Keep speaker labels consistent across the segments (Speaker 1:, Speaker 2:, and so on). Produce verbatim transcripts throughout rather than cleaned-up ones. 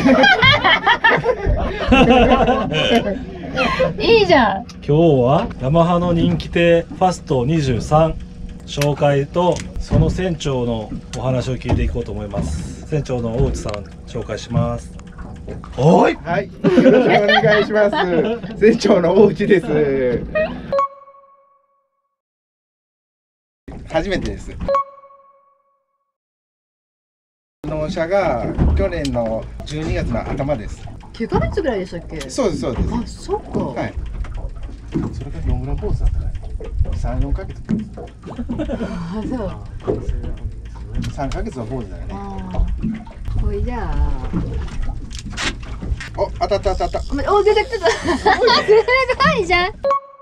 Speaker 1: いいじゃん。
Speaker 2: 今日はヤマハの人気艇ファストにじゅうさん紹介とその船長のお話を聞いていこうと思います。船長の大内さん紹介します。おい、
Speaker 3: はい、よろしくお願いします。船長の大内です。初めてです。納車が去年のじゅうにがつの頭です。
Speaker 1: きゅうかげつぐらいでしたっけ？
Speaker 3: そうですそうです。
Speaker 1: あ、そっか。
Speaker 3: はい。それがどんぐらい坊主だったね。さん、よんかげつ。
Speaker 1: あ、そう。
Speaker 3: さんかげつは坊主だよね。
Speaker 1: ああ。これじゃあ。
Speaker 3: お、当たった当たった。
Speaker 1: お、出てきた。すごいじゃん。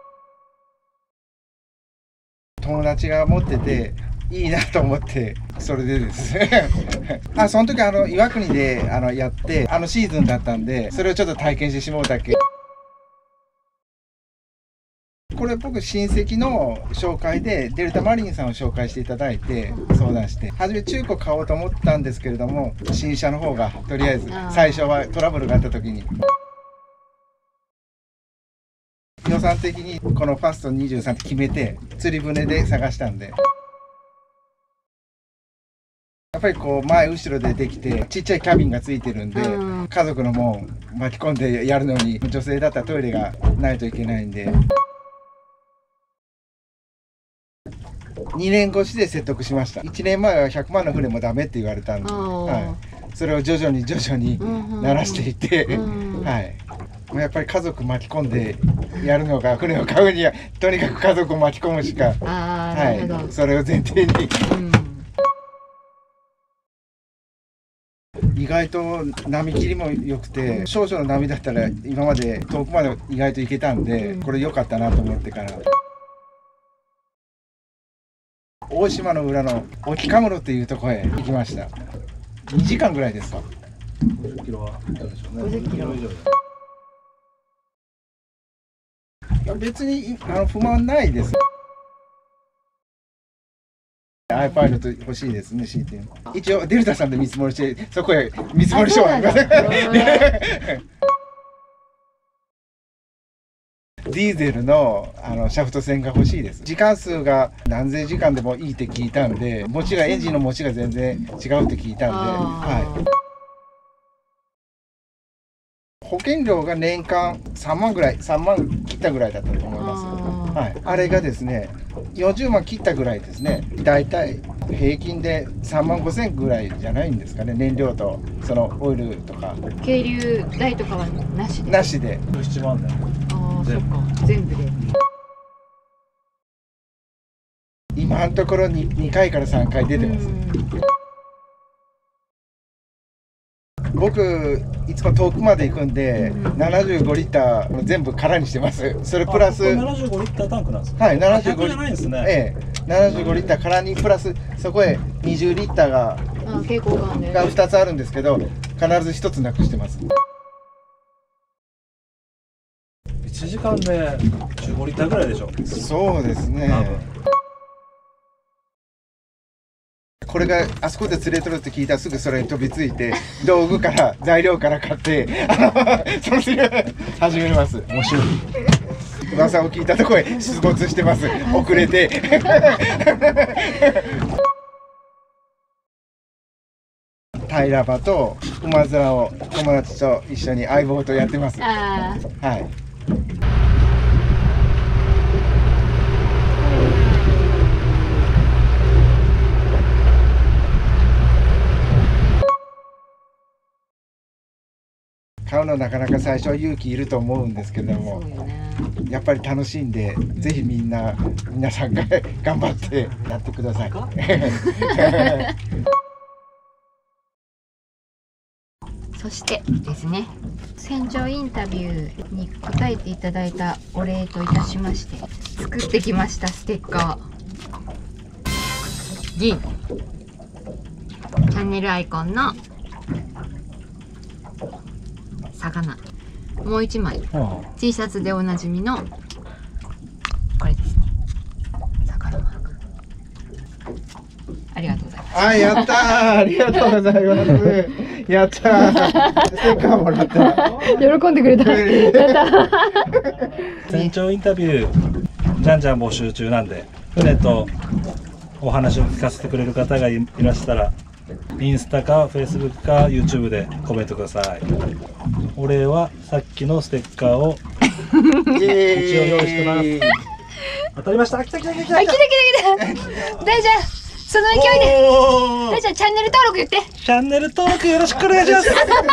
Speaker 3: 友達が持ってていいなと思ってそれでですあ、その時あの岩国であのやってあのシーズンだったんでそれをちょっと体験してしまうだけ。これ僕親戚の紹介でデルタマリンさんを紹介していただいて相談して初め中古買おうと思ったんですけれども新車の方がとりあえず最初はトラブルがあった時に予算的にこのファストにじゅうさんって決めて釣り船で探したんでやっぱりこう前後ろでできてちっちゃいキャビンがついてるんで家族のもん巻き込んでやるのに女性だったらトイレがないといけないんでにねん越しで説得しました。いちねんまえはひゃくまんの船もダメって言われたんで、はい、それを徐々に徐々に慣らしていってはいやっぱり家族巻き込んでやるのが船を買うにはとにかく家族を巻き込むしか、はい、それを前提に、うん、意外と波切りも良くて少々の波だったら今まで遠くまで意外と行けたんで、うん、これ良かったなと思ってから大島の裏の沖カムロっていうところへ行きました。にじかんぐらいですか。
Speaker 2: ごじゅっキロはあるでしょうね。
Speaker 1: ごじゅっキロ以
Speaker 3: 上。別にあの不満ないです。アイパイロット欲しいですね、シーティー。一応デルタさんで見積もりして、そこへ見積もり書はありません。ディーゼルのあのシャフト線が欲しいです。時間数が何千時間でもいいって聞いたんで、持ちがエンジンの持ちが全然違うって聞いたんで、はい。保険料が年間さんまんぐらい、さんまん切ったぐらいだったと思います。はい。あれがですね、よんじゅうまん切ったぐらいですね。だいたい平均でさんまんごせんぐらいじゃないんですかね。燃料とそのオイルとか。
Speaker 1: 係留代とかはなしで。
Speaker 3: なしで。
Speaker 2: じゅうななまんだよ。
Speaker 1: ああ、そっか。全部で。
Speaker 3: 今のところににかいからさんかい出てます。僕いつも遠くまで行くんで、うん、ななじゅうごリッター全部空にしてます。それプラス
Speaker 2: ななじゅうごリッタータンクなんですか。
Speaker 3: はい、ななじゅうごリッターじゃ
Speaker 2: ないんですね。
Speaker 3: ええ、ななじゅうごリッター空にプラスそこへにじゅうリッターが
Speaker 1: 蛍光管で
Speaker 3: がふたつあるんですけど、必ずひとつなくしてます。
Speaker 2: いちじかんでじゅうごリッターぐらいでしょ。
Speaker 3: そうですね。これがあそこで釣れとるって聞いたらすぐそれに飛びついて道具から材料から買ってあのその釣りを始めます。面白い噂を聞いたところへ出没してます。遅れて平場と馬面を友達と一緒に相棒とやってます。はい。買うのなかなか最初は勇気いると思うんですけども、ね、やっぱり楽しいんでぜひみんな皆さんが頑張ってやってください。
Speaker 1: そしてですね、船長インタビューに答えていただいたお礼といたしまして作ってきましたステッカー。銀チャンネルアイコンの魚、もう一枚 T シャツでおなじみのこれですね、魚マーク。ありがとうございます。
Speaker 3: あ、やったー、ありがとうございます。やったー、ステッカーもらった。
Speaker 1: 喜んでくれた。やった。
Speaker 2: 船長インタビューじゃんじゃん募集中なんで、船とお話を聞かせてくれる方がいらしたら、インスタかフェイスブックか YouTube でコメントください。お礼はさっきのステッカーを一応用意してます。当たりました。来た来た来た来た。
Speaker 1: あ、来た来た来た。大ちゃん、その勢いで。大ちゃん、チャンネル登録言って。
Speaker 2: チャンネル登録よろしくお願いします。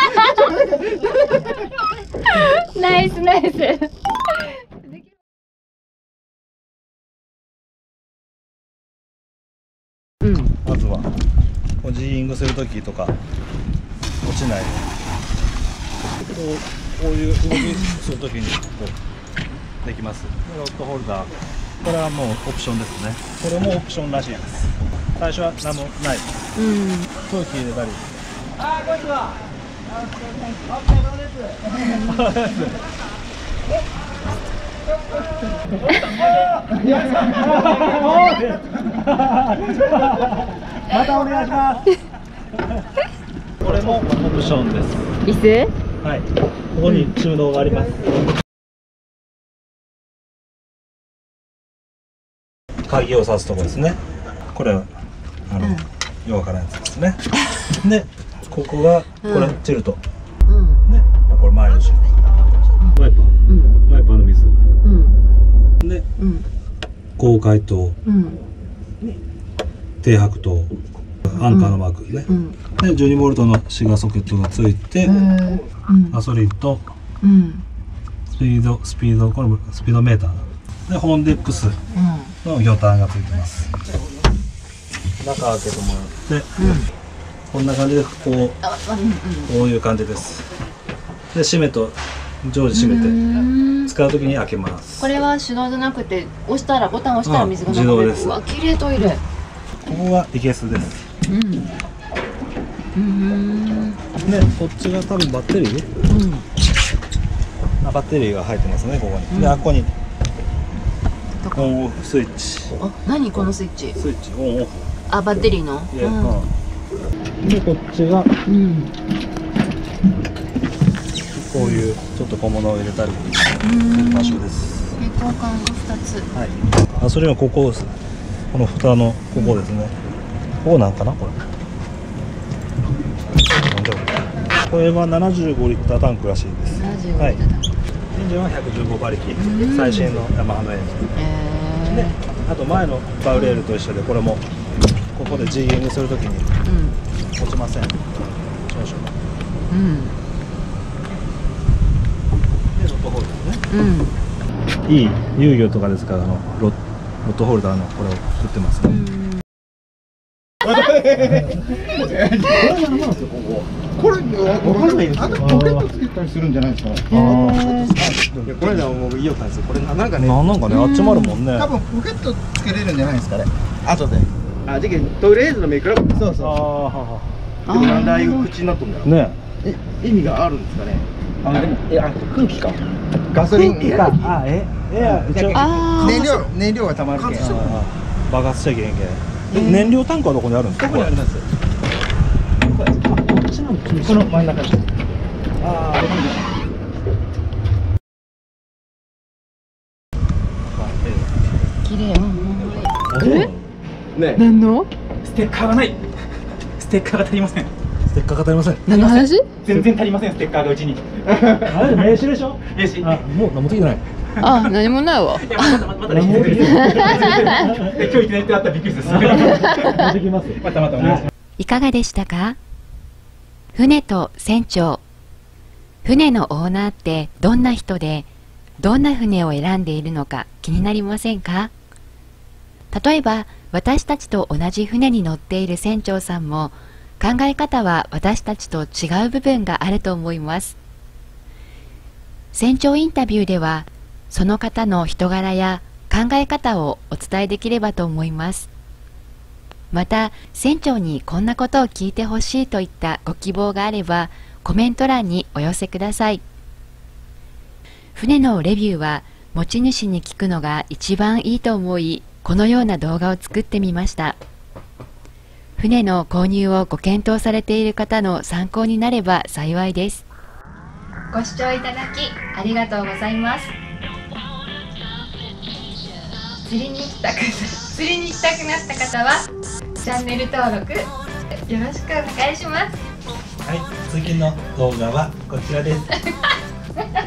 Speaker 1: ナイスナイス。うん、
Speaker 2: まずはこうジーイングするときとか落ちないこうこういう動きするときにこうできます。ロッドホルダー、これはもうオプションですね。これもオプションらしいです。最初は何もない、うん、空気入れたり。あー、こんにちは。お疲れ様です。またお願いします。これもオプションです。
Speaker 1: 椅子？
Speaker 2: はい。ここに収納があります。鍵を挿すところですね。これはあの、うん、よくわからないやつですね。で、ここがこれチルト。うん、ね、これ前の後ろ。ワイパー、うん、ワイパーの水。うん、で、うん、高解灯、うん、低白灯、アンカーのマークね、うん、でじゅうにボルトのシガーソケットがついて、うん、ガソリンと、うん、スピードスピードこれもスピードメーターでホンデックスの魚探がついてます。中開けてもらって、うん、こんな感じでこう、こういう感じです。で閉めと常時閉めて使うときに開けます。
Speaker 1: これは手動じゃなくて押したらボタン押したら水が流れる。自動です。わ、綺麗トイレ。
Speaker 2: ここがいけすです。うん。うん。で、こっちが多分バッテリー。うん。あ、バッテリーが入ってますね、ここに。うん、で、あ、ここに。オンオフスイッチ。
Speaker 1: あ、何このスイッチ。
Speaker 2: スイッチ、オンオフ。
Speaker 1: あ、バッテリーの。
Speaker 2: うん、で、こっちが。うん。こういうちょっと小物を入れたりする場所です。
Speaker 1: 平行管がふたつ。
Speaker 2: はい。あ、それはここです。この蓋のここですね。うん、ここなんかなこれ。なんだろう。これはななじゅうごリッタータンクらしいです。
Speaker 1: ななじゅうごリッタータンク。はい、エンジンはひゃくじゅうごばりき、最新のヤマハのエンジン。えー、で、あと前のバウレールと一緒でこれもここでジーイングするときに落ちません。少々。うん。ロットホルダーね、うん、いい遊漁とかですからあのロットホルダーのこれを売ってますね。
Speaker 3: これわかんないですよ。ポケットつけたりするんじゃないですか。これじゃもう言いよったんですよ。これなんかね、
Speaker 2: なんかね、あっちもあるもんね。
Speaker 3: 多分ポケットつけれるんじゃないですかね。後で。
Speaker 4: あ、じゃけトイレーズのメーカー。
Speaker 3: そうそう。
Speaker 4: ああ。でもなんでああいう口になっとんだろう。
Speaker 2: ね。
Speaker 4: 意味があるんですかね。あ、でも、え、あ、空気か。
Speaker 3: ガソリン
Speaker 2: か。あ、え、え、
Speaker 3: 燃料、燃料がたまるけん。
Speaker 2: 爆発しちゃいけんけん。燃料タンクはどこにあるんですか。
Speaker 4: ここにあります。こっちなんです。この真ん中に。ああ。
Speaker 1: 綺麗。
Speaker 4: え？ね。
Speaker 1: 何の？
Speaker 4: ステッカーがない。ステッカーが足りません。
Speaker 2: ステッカーが足りません。
Speaker 1: 何の話？
Speaker 4: 全然足りません、ステッカーがうちに。
Speaker 2: あれ名刺でしょ？
Speaker 4: 名刺。
Speaker 2: あ、もう何もついてない。
Speaker 1: あ、何もないわ。
Speaker 4: いや、またまたまたね。今日いきなりってあったらびっくりです。またまたお願いします。
Speaker 5: いかがでしたか？船と船長。船のオーナーってどんな人で、どんな船を選んでいるのか気になりませんか？例えば、私たちと同じ船に乗っている船長さんも、考え方は私たちと違う部分があると思います。船長インタビューでは、その方の人柄や考え方をお伝えできればと思います。また、船長にこんなことを聞いてほしいといったご希望があれば、コメント欄にお寄せください。船のレビューは持ち主に聞くのが一番いいと思い、このような動画を作ってみました。 船の購入をご検討されている方の参考になれば幸いです。ご視聴いただきありがとうございます。釣りに行きたく釣りに行きたくなった方はチャンネル登録よろしくお願いします。
Speaker 2: はい、次の動画はこちらです。